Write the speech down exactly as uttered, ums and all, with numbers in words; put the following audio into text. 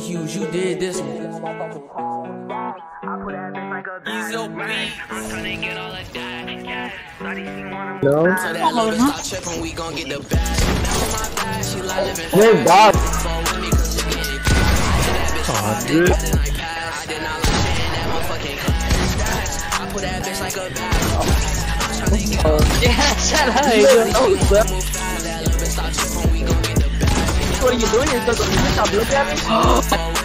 Hughes, you did this one. No. Good God. Oh, dude. Yeah, shut up. What are you doing? You're still going to stop looking at me?